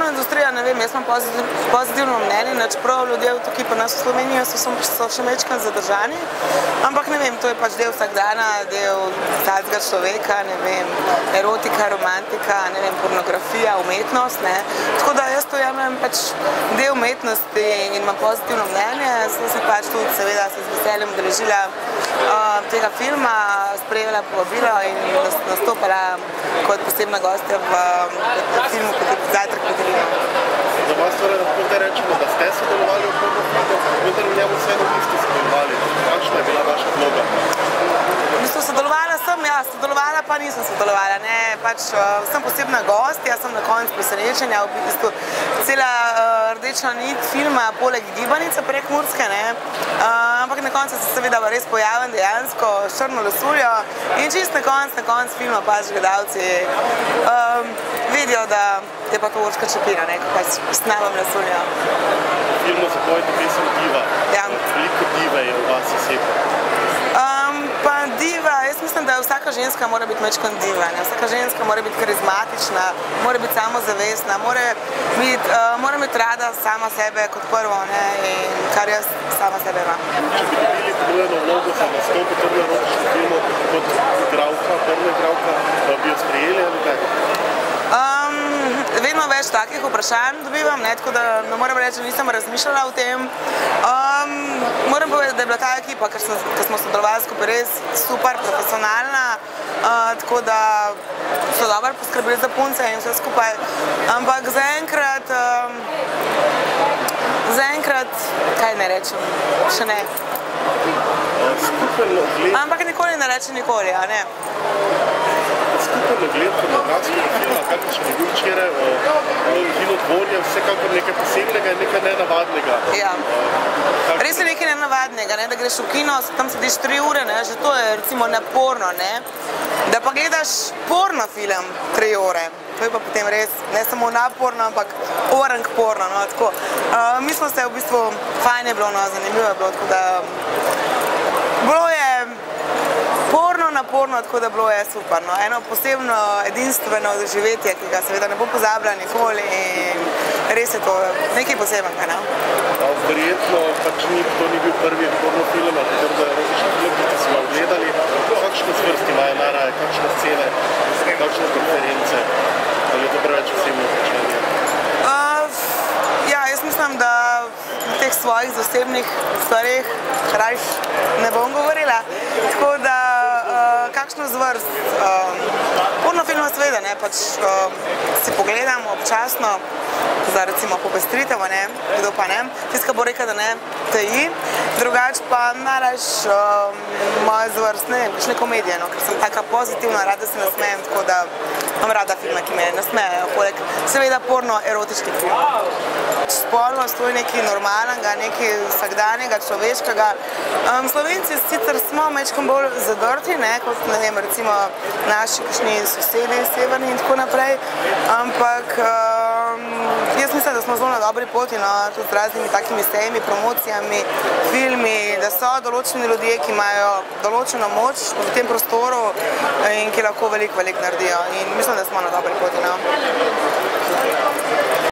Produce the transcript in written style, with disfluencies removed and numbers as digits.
industrija, ne vem, jaz imam pozitivno mnenje, čeprav ljudje tukaj pa nas v Sloveniji so še večkrat zadržani, ampak ne vem, to je pač del vsakdana, del vsakega človeka, ne vem, erotika, romantika, ne vem, pornografija, umetnost, ne. Tako da jaz to jemljem pač del umetnosti in imam pozitivno mnenje, sem se pač tudi seveda se z veseljem udeležila tega filma, sprejela povabilo in nastopala kot posebna gostja v filmu Zajtrk pod Rinom. Za vas torej lahko zdaj rečemo, da ste sodelovali v pornofilmu, vendar v njemu vseeno niste sodelovali. Kakšna je bila vaša vloga? V bistvu sodelovala sem, ja, sodelovala pa nisem sodelovala, ne, pač sem posebna gostja, sem na koncu presenečenja, v bistvu cela rdeča nit filma, poleg gibanice prekmurske, ne, ampak na koncu se seveda res pojavim dejansko s črno lasuljo in čist na koncu filma pač gledalci vidijo, da je pa to Urška Čepina, ne, ko pač snamam lasuljo. V filmu zapojete pesem Diva. Ja. Veliko dive je v vas osebno. Pa diva, jaz mislim, da vsaka ženska mora biti mečkon diva, ne? Vsaka ženska mora biti karizmatična, mora biti samozavestna, mora imeti rada sama sebe kot prvo, ne? In kar jaz sama sebe imam. Če bi dobili ponujeno vlogo za nastop v tem erotičnem filmu kot igralka, prva igralka, bi jo sprejeli ali kaj? Vedno več takih vprašanj dobivam, ne, tako da ne moram reči, da nisem razmišljala o tem. Moram povedati, da je bila ta ekipa, ker smo sodelovali skupaj res super profesionalna, tako da so dobro poskrbeli za punce in vse skupaj. Ampak zaenkrat, kaj ne rečem, še ne. Ampak nikoli ne reče nikoli, a ne? Skupaj nagled pornografskega filma, kakršen je bil včeraj Kinodvorje, vsekakor nekaj posebnega in nekaj nenavadnega. Ja, res je nekaj nenavadnega, ne, da greš v kino, tam sediš 3 ure, ne, že to je recimo naporno, ne, da pa gledaš porno film 3 ure, to je pa potem res ne samo naporno, ampak orang porno, no, tako. Mi smo se v bistvu, fajn je bilo, no, zanimivo je bilo, tako da bilo je naporno, tako da bilo je super, no, eno posebno edinstveno doživetje, ki ga seveda ne bo pozabila nikoli in res je to nekaj posebnega, ne. Verjetno pač to ni bil prvi pornofilm, ali da je različni film, ki ste ga ogledali, kakšne zvrsti imajo najraje, kakšne scene, kakšne preference, ali je to preveč posebno vprašanje? Ja, jaz mislim, da v teh svojih zasebnih stvareh rajš ne bom govorila, tako da kakšno zvrst. Pornofilma seveda, ne, pač si pogledam občasno za recimo popestritev, ne, kdo pa ne, tiska bo rekel, da ne, TI, drugač pa najraž moja zvrst, ne vem, kakšne komedije, no, ker sem taka pozitivna, rada se nasmejem, tako da imam rada filme, ki me nasmejajo, poleg seveda porno-erotičnih filmov. Spolnost, to je nekaj normalnega, nekaj vsakdanjega, človeškega. Slovenci sicer smo mečkom bolj zadrti, ne, kot ne vem, recimo naši kakšni sosedi, severni in tako naprej, ampak jaz mislim, da smo zelo na dobri poti, no, tudi z raznimi takimi sejmi, promocijami, filmi, da so določeni ljudje, ki imajo določeno moč v tem prostoru in ki lahko veliko naredijo in mislim, da smo na dobri poti, no.